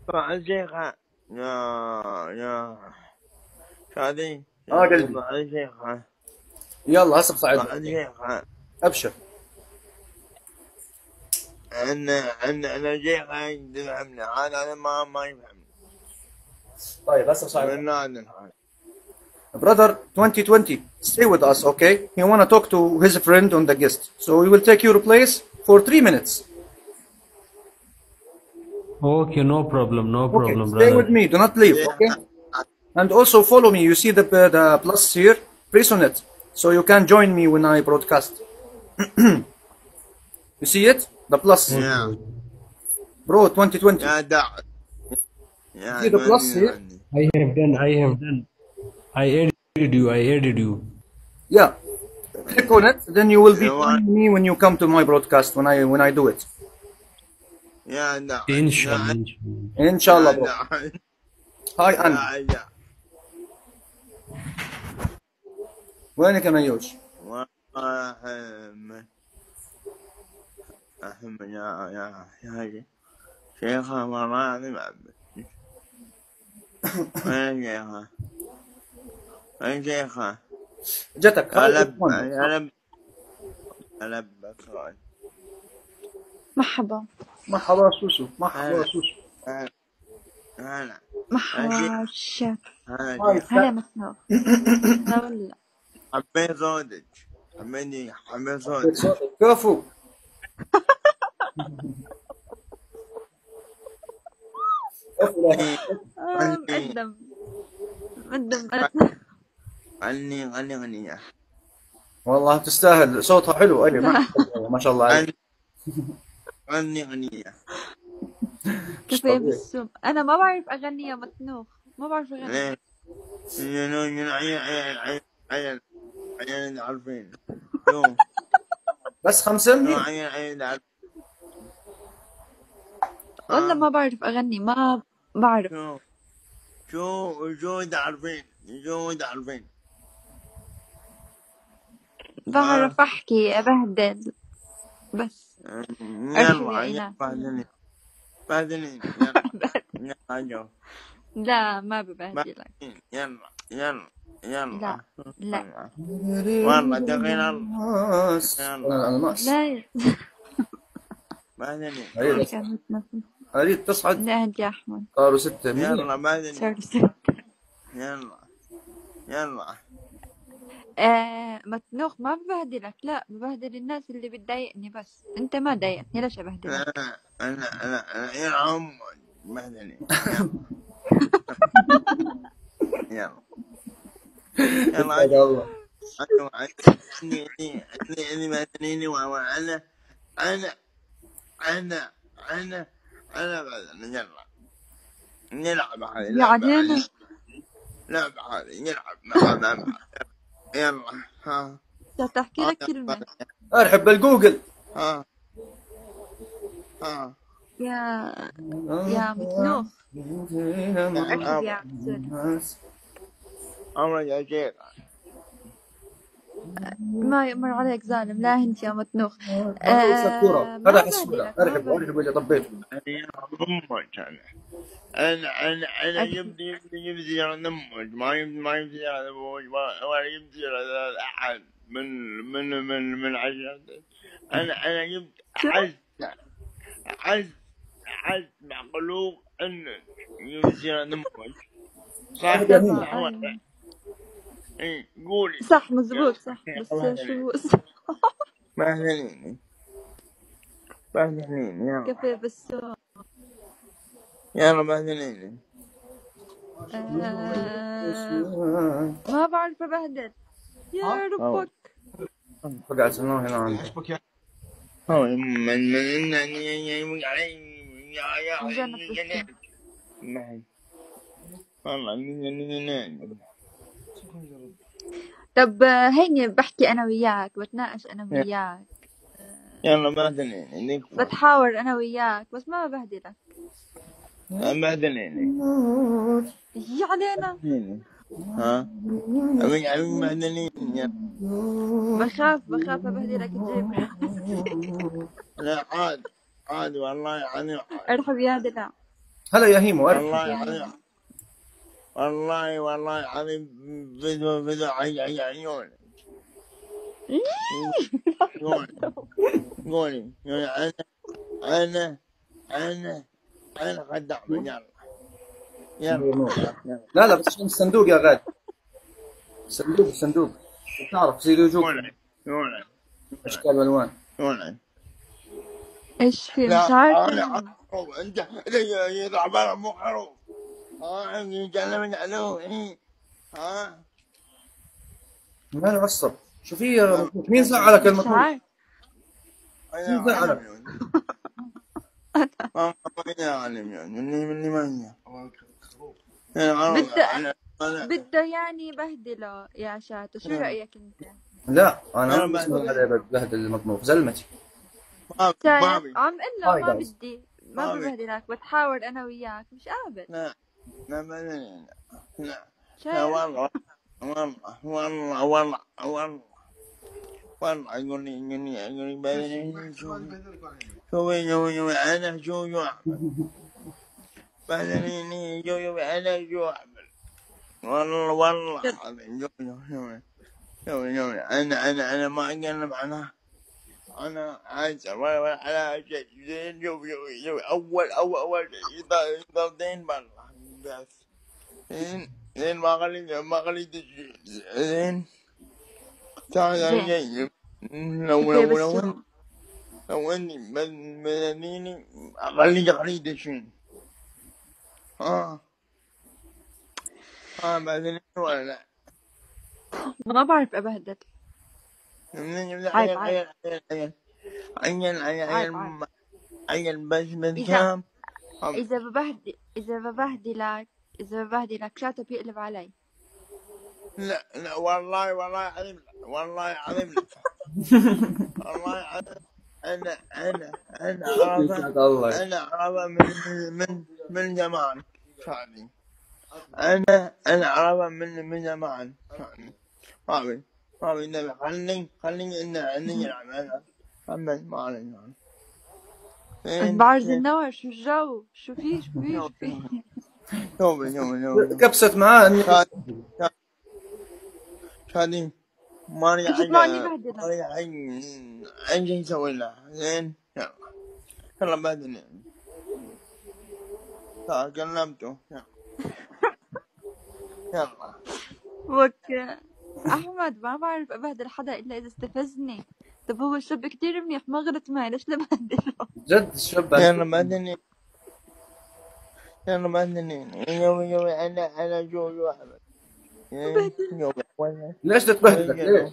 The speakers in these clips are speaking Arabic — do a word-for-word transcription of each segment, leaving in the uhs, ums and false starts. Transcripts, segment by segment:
شيخة يا يا شادي اه قلبي شيخة يلا هسه بصعد شيخة ابشر. أنا أنا أنا شيخة يفهمني، أنا أنا ما ما يفهمني طيب هسه بصعد. من هذا الحال. Brother twenty twenty, stay with us, okay? He wanna talk to his friend on the guest, so we will take your place for three minutes. Okay, no problem, no Okay, problem, stay brother. with me, do not leave, okay? And also follow me. You see the the plus here? Press on it, so you can join me when I broadcast. You see it? The plus, يا Okay. bro. twenty twenty. يا داع يا See the plus غني here? غني I have done, I have done. I added you, I added you. Yeah. Click on it, then you will be يا joining me when you come to my broadcast when I when I do it. يا داع Inshallah, يا inshallah. Inshallah, bro. داع Hi, Ann. يا داع وينك يا نيوش؟ أحمد أحمد يا يا يا شيخة والله العظيم أحمد. وين شيخة؟ وين شيخة؟ جتك. Hi, ألب everyone. ألب ألب بكرة. مرحبا مرحبا سوسو. مرحبا هلا سوسو. هلا هلا مرحبا شيف. هلا Hi, شيخ. هلا مسنو. لا ولا حبيت صوتك، حبيتي حبيت صوتك. صوتك. كفو. كفو لها. آه، غني مقدم مقدم بناتنا. غني غني غني والله تستاهل، صوتها حلو. ايوه ما ما شاء الله عليك. غني غني مش كفاية طبيعي. بالسم. أنا ما بعرف أغني يا متنوخ، ما بعرف أغني. ليه؟ عيال عيال عيال عيال عيال عارفين شو بس خمسة شو منيح. عيال عيال عارفين. والله ما بعرف أغني، ما بعرف. شو شو شو تعرفين شو تعرفين. بعرف أحكي أبهدل بس. أرحب يلا يا يلا إيناس. بعدين بعدين يلا يلا جو لا ما ببهدلك. يلا يلا يلا لا لا والله دقيق الله يلا الألماس. لا بعدين أريد كانت نفسي. أريد تصعد. لا أنت يا أحمد. صاروا ستة منيح. يلا بعدين صار ستة. يلا يلا آه متنوخ ما ببهدلك، لا ببهدل الناس اللي بتضايقني، بس انت ما ضايقتني ليش ابهدلك؟ انا انا انا انا يا عم بعدين يلا يلا يا الله. انا اني اني اني مثليني وانا انا انا انا انا بعدين يلا نلعب هذه اللعبة يعني انا لعبة هذه نلعب مع مع يلا ها بدي تحكي لك كلمة. أرحب بالجوجل. ها ها يا يا متنوخ ارحب يا عسول. أمر يا شيخ ما يأمر عليك ظالم، لا انت يا متنوخ. آه آه هذا ما حسولة. بهدلك ما أرحب أرحب اللي طبيته. يا أمك أنا أنا أنا أنا أرحب. يبدي يبدي يبدي على أمك ما يبدي ما يبدي على أبوك ما ما يبدي على أحد من من من من عشرة. أنا أنا يبدي شو؟ أعز أعز أعز مخلوق إنك يبدي على أمك صح صح ولا إيه قولي صح مزبوط صح، بس شو بهدليني بهدليني يلا كفاية بالسوء. يلا بهدليني آه ما بعرف أبهدل يا ربك. فقعت سنوه هنا عندي. هو من من إن يمك علي يا يا نجرب بالسوء. نعم والله نعم. طب هيني بحكي أنا وياك، بتناقش أنا وياك، يلا بهدليني بتحاور أنا وياك، بس ما ببهدلك. بهدليني يا علينا. ها أبي أبي بهدليني بخاف بخاف أبهدلك تجيب. لا عاد عاد والله يعني ارحب يا دلع. هلا يا هيمو، أعرف. والله يا العظيم، هيمو. والله والله العظيم فيديو فيديو عي عي عيوني قولي قولي أنا أنا أنا أنا خدام. يلا يلا يلا لا لا، بس عشان الصندوق يا غالي، الصندوق الصندوق تعرف زي يجوك قولي قولي اشكال والوان. قولي. ايش في؟ مش لا عارفة أنا منه. حروف، أنت يا تعبان مو حروف. ها يتكلم عنه إيه ها. ما نعصب. شو في يا مطلوب؟ مين زعلك يا مش المطلوب؟ عارف. مين أنا زعلك؟ أعلم ما أنا أعلم يعني مني مني ما هي. أنا بده أنا أنا بده يعني يبهدله يا شاتو، شو رأيك انت؟ لا انا أنا ما بعد بسمع عليه بهدل المطبوخ زلمتي. ما شايف؟ ما بي عم قل له هاي ما جايز. بدي، ما ما بي ببهدلك، بتحاور انا وياك، مش قابل. لا لا بعدين لا لا شايف؟ والله والله والله والله والله والله يقول لي يقول لي يقول لي بعدين شو شوفي شوفي شوفي أنا شو شو أعمل بعدين شو شوفي أنا شو أعمل. والله والله العظيم شوفي شوفي شوفي شوفي أنا أنا أنا ما أتكلم عنها. أنا عايز ولا على شيء زين. شوفي شوفي شوفي أول أول أول شيء يضلين برا بس زين زين ما خليت ما خليت زين تعال زين. جاي. لو كيف لو لو بس؟ لو اني بدنيني اخلي خليت شين ها ها بعدين ولا لا. ما بعرف ابهدل. عيل عيب عيل عيب عيل عيل عيل عيل عيب عيب. عيل عيل بس اذا بكام. اذا ببهدل اذا ببهدلك اذا ببهدلك شاتو بيقلب علي. لا لا والله والله عظيم والله عظيم والله عظيم. انا انا انا عرفه يسعد الله. انا عرفه من من من زمان شادي. انا انا عرفه من من زمان شادي. رابي رابي نبي خلني خلني ان اني يلعب انا محمد ما علينا. بعرض النار، شو الجو؟ شو في شو في شو في؟ شوفي شوفي شوفي كبست معاه اني شادي شادي ماني كيف يطلعني حاجة بهدلك؟ ماني حاجة أي شيء يسوي له زين. يلا يلا بعدين تعال كلمته يلا. وك احمد ما بعرف ابهدل حدا الا اذا استفزني. طب هو شاب كتير منيح، ما غلط معي، ليش لبهدله؟ جد الشاب يلا بعدين يلا بعدين يومي يومي أنا أنا جو جو أحمد يومي وين ليش تتبهدلك ليش؟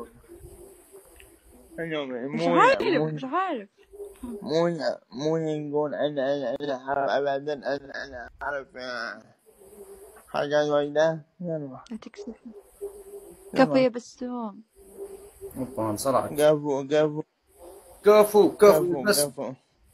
يومي مش مو عارف مو مش عارف. مو مو يقول أنا أنا أنا أعرف بعدين أنا أنا أعرف حاجات وايدة. يلا لا تكسف. كفو يا بسوم. طبعا صراحة قفو قفو كفو كفو قفو بس قفو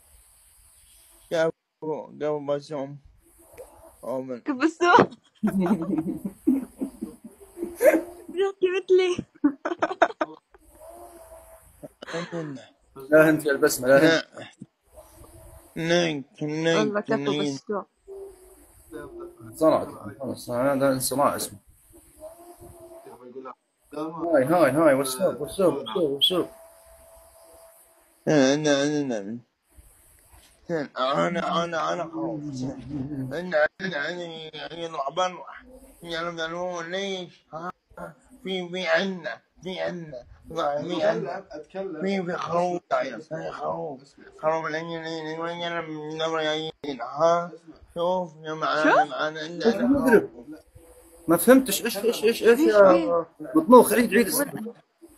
قفو قفو بسوم أومن كبسوم بيحكي مثلي. لا انت يا البسمة لا انت. نك والله نك كفو نك بسوم. صراحة خلص هذا انصراع اسمه. هاي هاي هاي واتساب واتساب واتساب واتساب. أنا أنا أنا أنا أنا خروف. أنا أنا أنا يلعبون يلعبون ليش ها في في عنا في عنا في عنا في في خروف في خروف خروف العين وين نبغى جايين ها شوف يا معانا معانا عندنا خروف. ما فهمتش ايش ايش ايش ايش فيش يا فيه. مطبوخ. عيد عيد السؤال.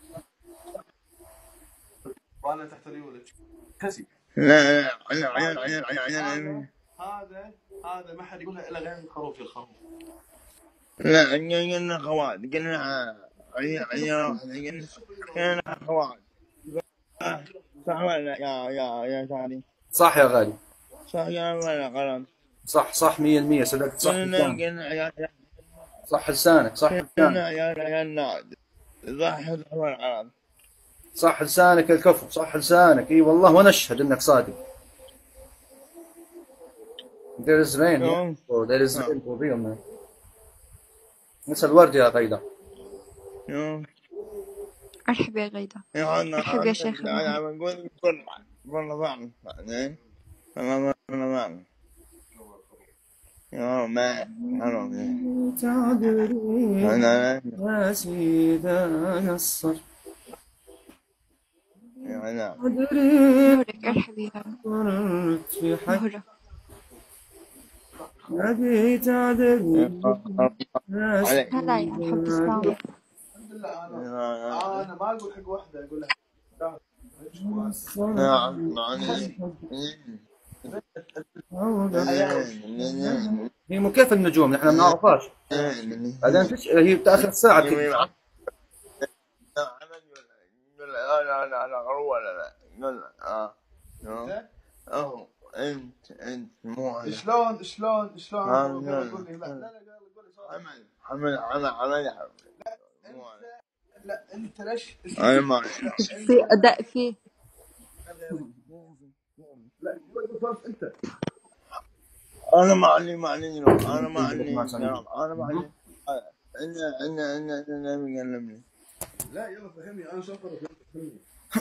وانا تحت ريولك كسي. لا لا عيان عيان عيان عيان عيان هذا هذا ما حد يقولها الا غير الخروف يا الخروف. لا عندنا خوات قلنا عيان عيان قلنا قلنا خوات صح ولا يا يا يا شادي صح يا غالي صح يا ولا غلط. صح صح مية بالمية صدقت صح قلنا لسانك. قلنا عيان صح لسانك صح لسانك قلنا عيان عيان ناد صح ولا غلط. صح لسانك الكفو صح لسانك. اي والله وانا اشهد انك صادق. There is rain. Yeah. شلون؟ Oh, there is آه. rain for real man. مثل الورد يا غيدا. شلون؟ مرحبا يا غيدا. يا أنا مرحبا يا شيخ أنا الوهاب. بقول بقول والله بعرف بعدين أنا أنا بعرف يا ما حرام تعذرين أنا يا سيدة يسر. يا أنا تعذرين نورك ارحبي يا صرت في حق مهرة. أبي تعذرين يا عليك هلا يا نحب السلام. سيدة الحمد لله انا انا ما اقول حق واحده اقول لها نعم معني هي مو كيف النجوم نحن ما نعرفهاش. بعدين فيش هي بتاخر الساعة كذا. لا لا لا لا ولا لا لا اه اه انت انت مو شلون شلون شلون آه، يقول لا. لي لا لا لا قول لي سؤال. عمل عمل عمل عمل لا انت ليش انا ما في اداء فيه. لا قول انت انا ما علي ما علي انا ما علي انا ما علي عندنا عندنا عندنا عندنا يكلمني لا يلا فهمني انا شفر فهمني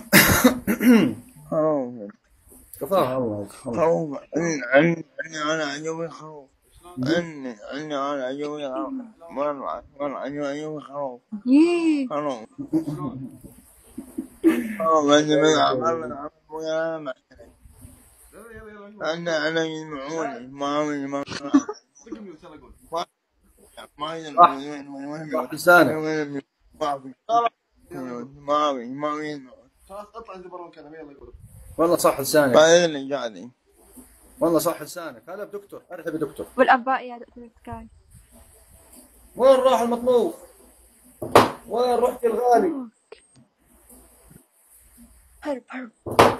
خروف كفاها الله. خروف عني عني انا عجوبي خروف عني عني انا عجوبي خروف مرة مرة عجوبي خروف ييه خروف خروف عندي من عمل عمل ويا ما انا انا يجمعوني ما ما ما ما صح لسانك. ما في ما في خلاص اطلع انت برا الكلام يلا يقول والله صح لسانك. بعدين اللي قاعدين والله صح لسانك. هلا بدكتور ارحب بدكتور. والانباء يا دكتور سكاي. وين راح المطبوخ؟ وين رحت الغالي؟ هرب هرب.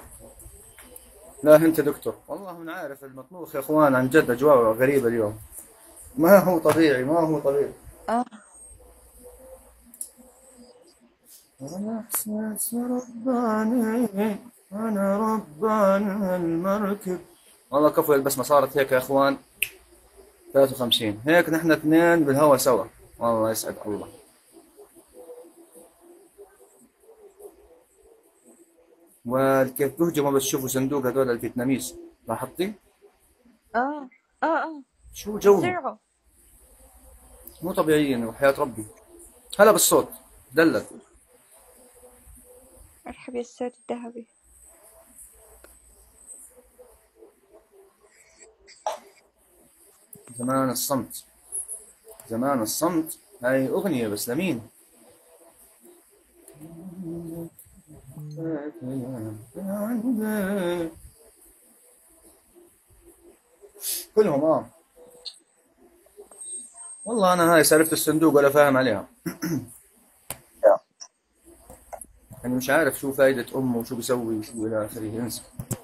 لا انت دكتور. والله من عارف المطبوخ يا اخوان عن جد اجواء غريبه اليوم. ما هو طبيعي ما هو طبيعي. اه انا احساس رباني انا ربان المركب. والله كفو البسمه صارت هيك يا اخوان. ثلاثة وخمسين هيك نحن اثنين بالهوا سوا. والله يسعد الله. وكيف بهجموا بس شوفوا صندوق هذول الفيتناميز لاحظتي؟ اه اه اه شو جوهم؟ سرعوا. مو طبيعيين وحياة ربي. هلا بالصوت دلل. مرحبا يا السيد الذهبي. زمان الصمت زمان الصمت هاي أغنية بس لمين؟ كلهم اه والله أنا هاي سالفة الصندوق ولا فاهم عليها. يعني مش عارف شو فايدة أمه وشو بيسوي وشو إلى آخره. انسى.